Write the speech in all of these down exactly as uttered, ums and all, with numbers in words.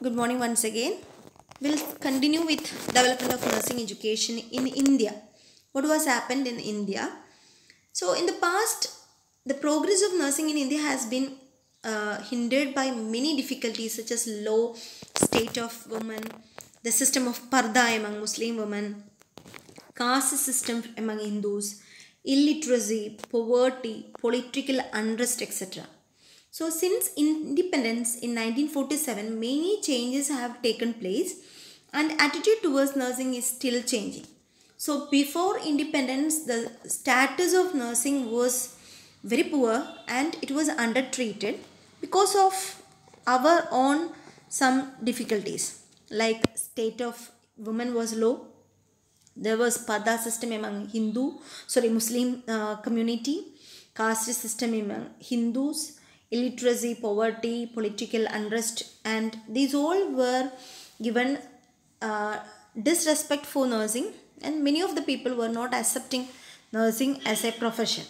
Good morning once again. We'll continue with development of nursing education in India. What was happened in India? So in the past, the progress of nursing in India has been uh, hindered by many difficulties such as low state of women, the system of parda among Muslim women, caste system among Hindus, illiteracy, poverty, political unrest, et cetera. So since independence in nineteen forty-seven, many changes have taken place and attitude towards nursing is still changing. So before independence, the status of nursing was very poor and it was undertreated because of our own some difficulties, like state of women was low. There was Pada system among Hindu, sorry, Muslim uh, community, caste system among Hindus, illiteracy, poverty, political unrest, and these all were given uh, disrespect for nursing, and many of the people were not accepting nursing as a profession.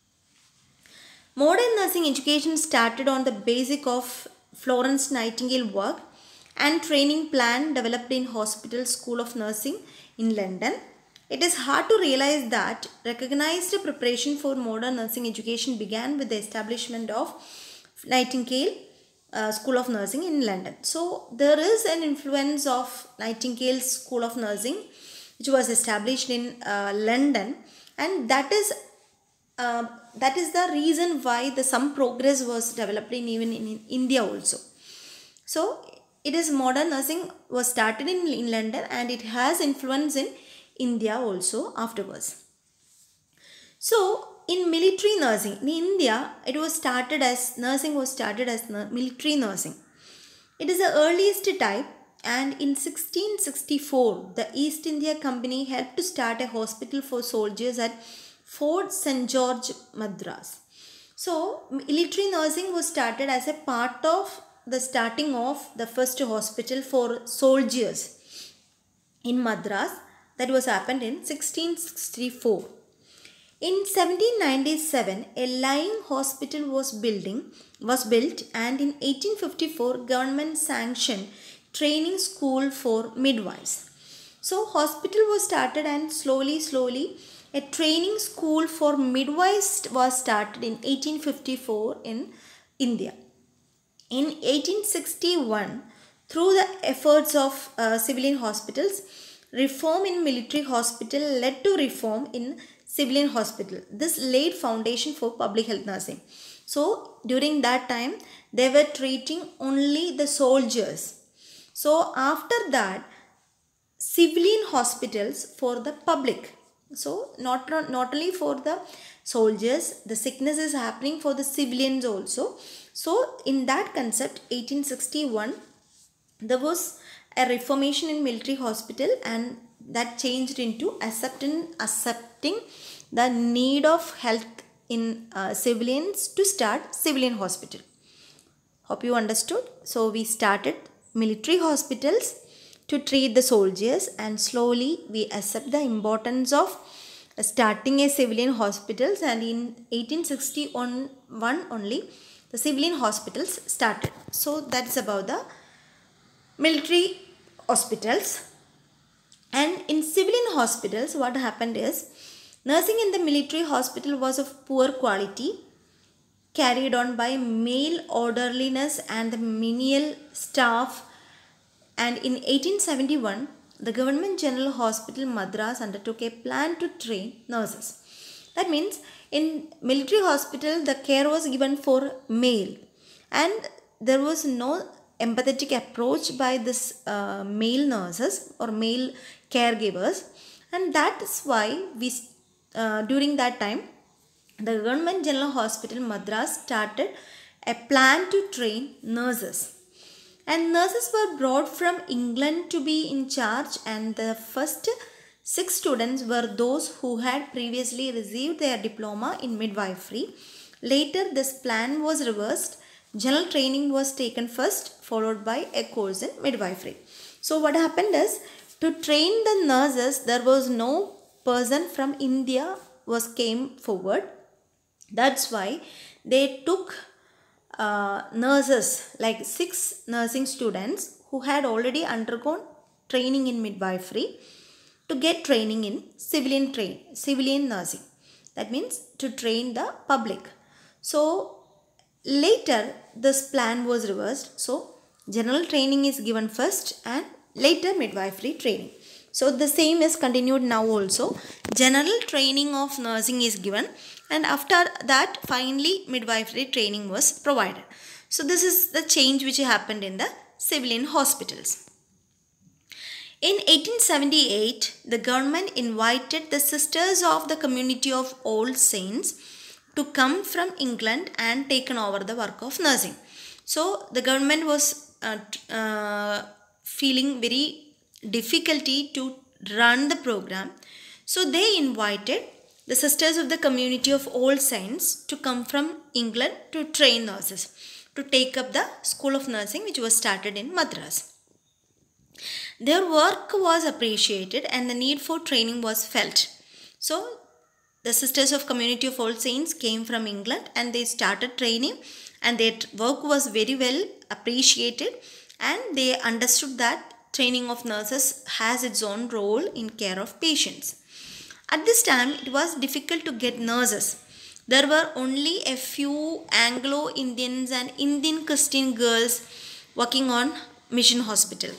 Modern nursing education started on the basic of Florence Nightingale work and training plan developed in Hospital School of Nursing in London. It is hard to realize that recognized preparation for modern nursing education began with the establishment of Nightingale uh, School of Nursing in London. So there is an influence of Nightingale School of Nursing which was established in uh, London, and that is uh, that is the reason why the some progress was developed in even in India also. So it is modern nursing was started in, in London and it has influence in India also afterwards. So in military nursing in India, it was started as nursing was started as military nursing. It is the earliest type, and in sixteen sixty-four the East India Company helped to start a hospital for soldiers at Fort Saint George, Madras. So military nursing was started as a part of the starting of the first hospital for soldiers in Madras. That was happened in sixteen sixty-four. In seventeen ninety-seven, a lying hospital was building was built, and in eighteen fifty-four, government sanctioned training school for midwives. So hospital was started, and slowly, slowly, a training school for midwives was started in eighteen fifty-four in India. In eighteen sixty-one, through the efforts of uh, civilian hospitals, reform in military hospital led to reform in civilian hospital. This laid foundation for public health nursing. So during that time, they were treating only the soldiers. So after that, civilian hospitals for the public. So not, not only for the soldiers, the sickness is happening for the civilians also. So in that concept, eighteen sixty-one, there was a reformation in military hospital, and that changed into accepting, accepting the need of health in uh, civilians to start civilian hospital. Hope you understood. So we started military hospitals to treat the soldiers, and slowly we accept the importance of starting a civilian hospitals, and in eighteen sixty-one only the civilian hospitals started. So that's about the military hospitals. And in civilian hospitals, what happened is nursing in the military hospital was of poor quality, carried on by male orderliness and the menial staff. And in eighteen seventy-one, the Government General Hospital Madras undertook a plan to train nurses. That means in military hospital, the care was given for male, and there was no empathetic approach by this uh, male nurses or male caregivers, and that is why we uh, during that time the Government General Hospital Madras started a plan to train nurses, and nurses were brought from England to be in charge, and the first six students were those who had previously received their diploma in midwifery. Later this plan was reversed. General training was taken first, followed by a course in midwifery. So what happened is, to train the nurses, there was no person from India was came forward. That's why they took uh, nurses, like six nursing students who had already undergone training in midwifery to get training in civilian train civilian nursing. That means to train the public. So later this plan was reversed. So general training is given first and later midwifery training. So the same is continued now also. General training of nursing is given and after that finally midwifery training was provided. So this is the change which happened in the civilian hospitals. In eighteen seventy-eight, the government invited the Sisters of the Community of All Saints to come from England and taken over the work of nursing. So the government was uh, uh, feeling very difficulty to run the program. So they invited the Sisters of the Community of All Saints to come from England to train nurses, to take up the School of Nursing which was started in Madras. Their work was appreciated and the need for training was felt. So the Sisters of Community of All Saints came from England and they started training and their work was very well appreciated and they understood that training of nurses has its own role in care of patients. At this time it was difficult to get nurses. There were only a few Anglo-Indians and Indian Christian girls working on Mission Hospital.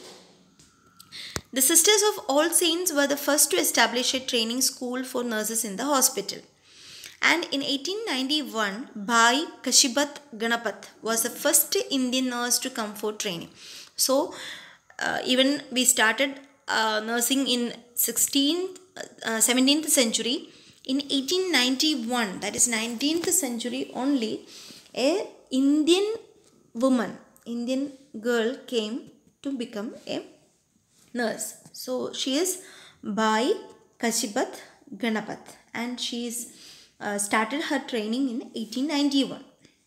The Sisters of All Saints were the first to establish a training school for nurses in the hospital. And in eighteen ninety-one, Bhai Kashibat Ganapat was the first Indian nurse to come for training. So uh, even we started uh, nursing in sixteenth, uh, seventeenth century. In eighteen ninety-one, that is nineteenth century only, a Indian woman, Indian girl came to become a nurse. So she is Bhai Kashibat Ganapat and she is uh, started her training in eighteen ninety-one.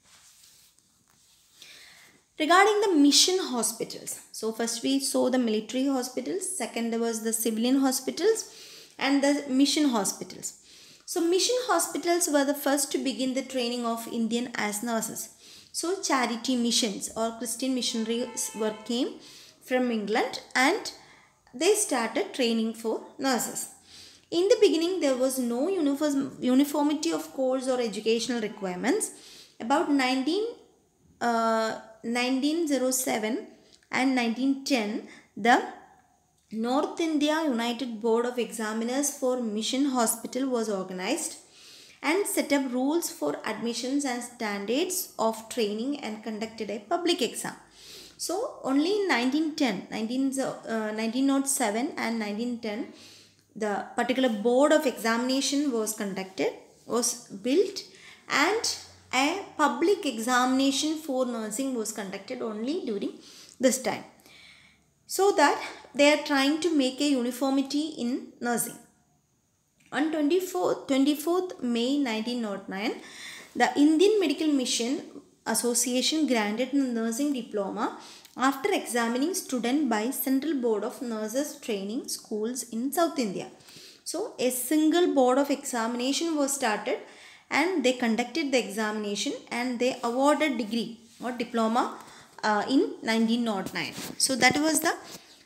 Regarding the mission hospitals, so first we saw the military hospitals, second there was the civilian hospitals and the mission hospitals. So mission hospitals were the first to begin the training of Indian as nurses. So charity missions or Christian missionaries were came from England and they started training for nurses. In the beginning, there was no uniform, uniformity of course or educational requirements. About nineteen, uh, nineteen oh seven and nineteen ten, the North India United Board of Examiners for Mission Hospital was organized and set up rules for admissions and standards of training and conducted a public exam. So only in nineteen ten, nineteen, uh, nineteen oh seven and nineteen ten, the particular board of examination was conducted, was built and a public examination for nursing was conducted only during this time. So that they are trying to make a uniformity in nursing. On twenty-fourth May nineteen oh nine, the Indian Medical Mission Association granted a nursing diploma after examining students by Central Board of Nurses Training Schools in South India. So a single board of examination was started and they conducted the examination and they awarded degree or diploma uh, in nineteen oh nine. So that was the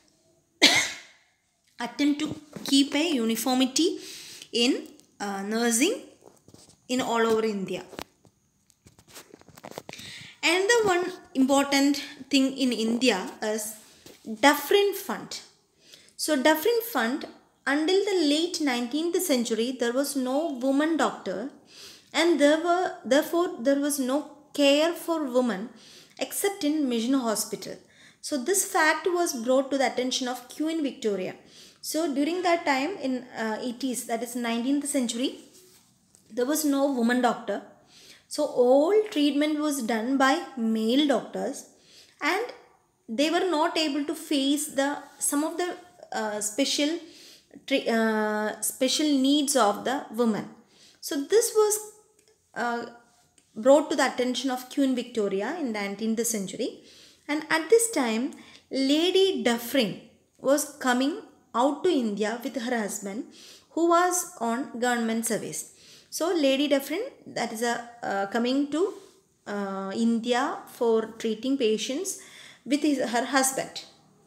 attempt to keep a uniformity in uh, nursing in all over India. Another one important thing in India is Dufferin Fund. So Dufferin Fund, until the late nineteenth century, there was no woman doctor and there were therefore there was no care for women except in Mission Hospital. So this fact was brought to the attention of Queen Victoria. So during that time in uh, eighties, that is nineteenth century, there was no woman doctor. So all treatment was done by male doctors and they were not able to face the some of the uh, special uh, special needs of the women. So this was uh, brought to the attention of Queen Victoria in the nineteenth century, and at this time Lady Dufferin was coming out to India with her husband who was on government service. So Lady Dufferin, that is a uh, coming to uh, India for treating patients with his, her husband.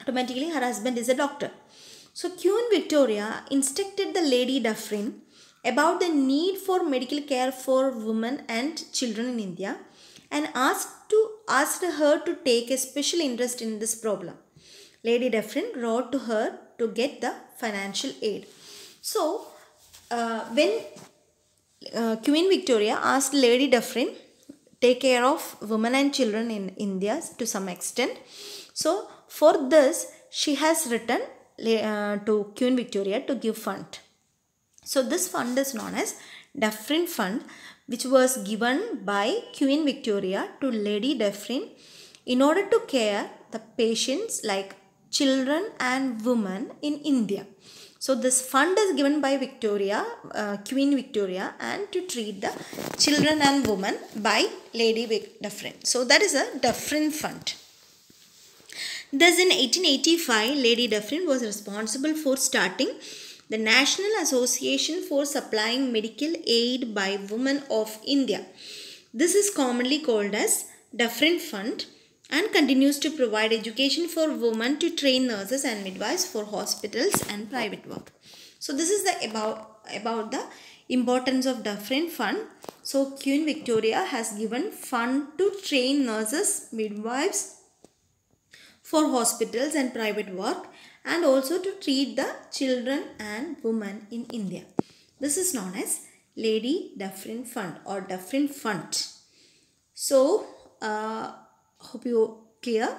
Automatically her husband is a doctor. So Queen Victoria instructed the Lady Dufferin about the need for medical care for women and children in India and asked to asked her to take a special interest in this problem. Lady Dufferin wrote to her to get the financial aid. So uh, when uh, Queen Victoria asked Lady Dufferin take care of women and children in India to some extent. So for this she has written uh, to Queen Victoria to give fund. So this fund is known as Dufferin Fund, which was given by Queen Victoria to Lady Dufferin in order to care the patients like children and women in India. So this fund is given by Victoria, uh, Queen Victoria, and to treat the children and women by Lady Dufferin. So that is a Dufferin Fund. Thus in eighteen eighty-five, Lady Dufferin was responsible for starting the National Association for Supplying Medical Aid by Women of India. This is commonly called as Dufferin Fund and continues to provide education for women to train nurses and midwives for hospitals and private work. So this is the about, about the importance of Dufferin Fund. So Queen Victoria has given fund to train nurses, midwives for hospitals and private work, and also to treat the children and women in India. This is known as Lady Dufferin Fund or Dufferin Fund. So, uh, hope you clear.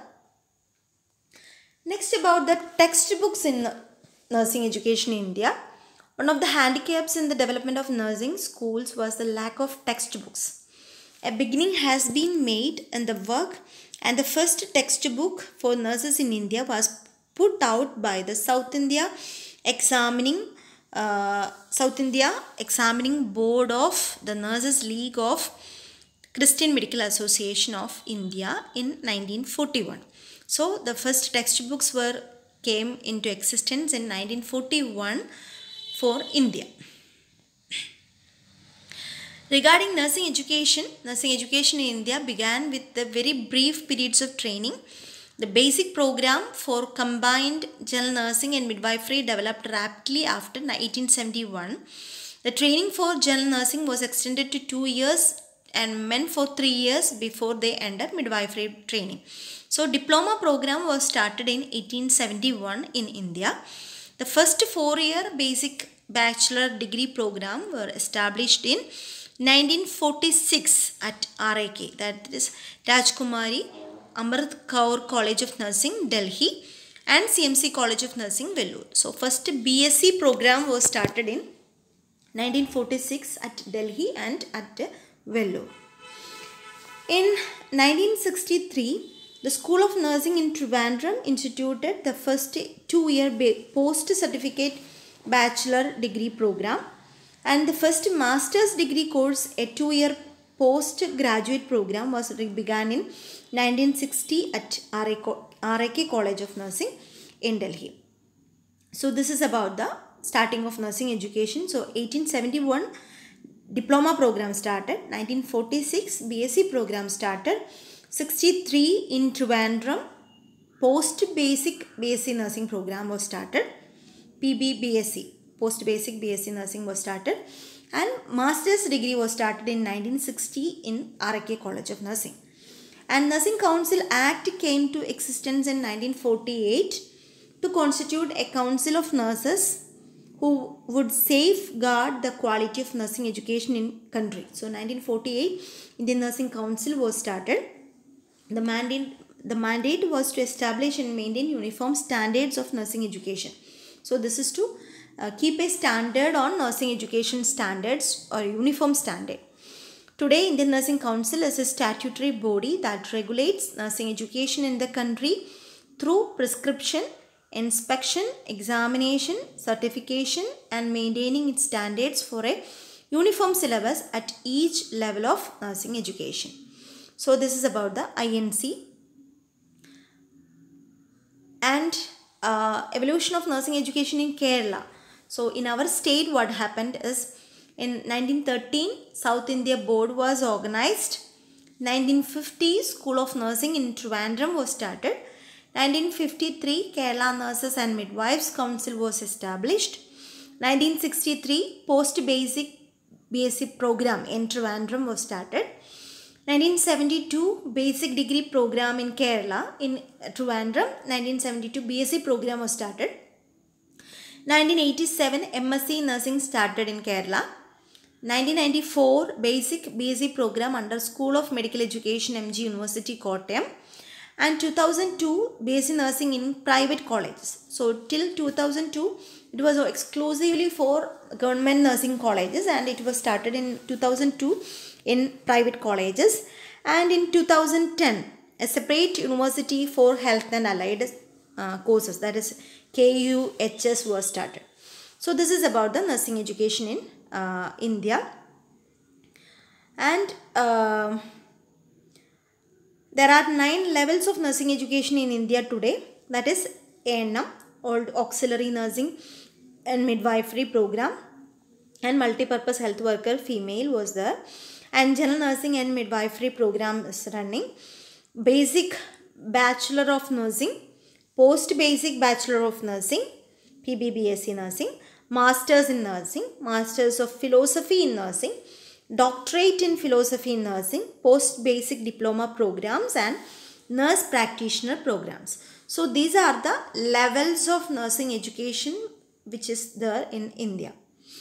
Next, about the textbooks in nursing education in India. One of the handicaps in the development of nursing schools was the lack of textbooks. A beginning has been made in the work, and the first textbook for nurses in India was put out by the South India Examining uh, South India Examining Board of the Nurses League of Christian Medical Association of India in nineteen forty-one. So the first textbooks were came into existence in nineteen forty-one for India. Regarding nursing education, nursing education in India began with the very brief periods of training. The basic program for combined general nursing and midwifery developed rapidly after eighteen seventy-one. The training for general nursing was extended to two years and men for three years before they entered midwifery training. So diploma program was started in eighteen seventy-one in India. The first four-year basic bachelor degree program were established in nineteen forty-six at R I K, that is Rajkumari Amrit Kaur College of Nursing, Delhi, and C M C College of Nursing, Vellore. So first B S c program was started in nineteen forty-six at Delhi and at Vellore. In nineteen sixty-three, the School of Nursing in Trivandrum instituted the first two-year post-certificate bachelor degree program, and the first master's degree course, a two-year postgraduate program, was began in nineteen sixty at R I K College of Nursing in Delhi. So this is about the starting of nursing education. So eighteen seventy-one diploma program started, nineteen forty-six B S c program started, sixty-three in Trivandrum post basic B S c nursing program was started, P B B S c post basic B S c nursing was started, and master's degree was started in nineteen sixty in R I K College of Nursing. And Nursing Council Act came to existence in nineteen forty-eight to constitute a council of nurses who would safeguard the quality of nursing education in country. So nineteen forty-eight, Indian Nursing Council was started. The mandate, the mandate was to establish and maintain uniform standards of nursing education. So this is to uh, keep a standard on nursing education standards or uniform standard. Today, Indian Nursing Council is a statutory body that regulates nursing education in the country through prescription, inspection, examination, certification, and maintaining its standards for a uniform syllabus at each level of nursing education. So this is about the I N C. And uh, evolution of nursing education in Kerala. So in our state, what happened is, in nineteen thirteen, South India Board was organized. nineteen fifty, School of Nursing in Trivandrum was started. nineteen fifty-three, Kerala Nurses and Midwives Council was established. nineteen sixty-three, Post-Basic B S c program in Trivandrum was started. nineteen seventy-two, Basic Degree program in Kerala in Trivandrum. nineteen seventy-two, B S c program was started. nineteen eighty-seven, M S c Nursing started in Kerala. nineteen ninety-four, Basic B S c program under School of Medical Education, M G University, Kottayam. And two thousand two, B S c Nursing in private colleges. So till two thousand two, it was exclusively for government nursing colleges, and it was started in two thousand two in private colleges. And in two thousand ten, a separate university for health and allied uh, courses, that is K U H S, was started. So this is about the nursing education in uh, India. And uh, there are nine levels of nursing education in India today. That is A N M, Old Auxiliary Nursing and Midwifery Program, and Multipurpose Health Worker Female was there, and General Nursing and Midwifery Program is running. Basic Bachelor of Nursing, Post Basic Bachelor of Nursing, P B B S c Nursing, Masters in Nursing, Masters of Philosophy in Nursing, Doctorate in Philosophy in Nursing, Post Basic Diploma programs, and Nurse Practitioner programs. So these are the levels of nursing education which is there in India.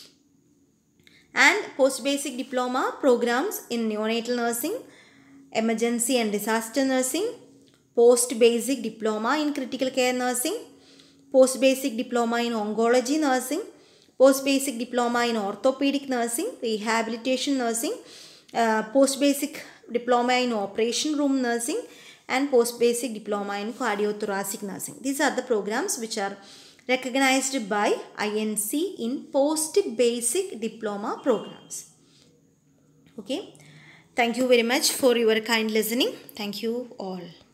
And Post Basic Diploma programs in Neonatal Nursing, Emergency and Disaster Nursing, Post Basic Diploma in Critical Care Nursing, Post Basic Diploma in Oncology Nursing, Post Basic Diploma in Orthopedic Nursing, Rehabilitation Nursing, uh, Post Basic Diploma in Operation Room Nursing, and Post Basic Diploma in Cardiothoracic Nursing. These are the programs which are recognized by I N C in Post Basic Diploma programs. Okay. Thank you very much for your kind listening. Thank you all.